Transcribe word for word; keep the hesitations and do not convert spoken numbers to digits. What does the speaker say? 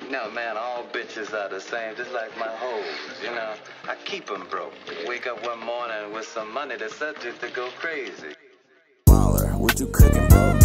No, man, all bitches are the same, just like my hoes, you know. I keep them broke. Wake up one morning with some money that's subject to go crazy. Baller, what you cooking, bro?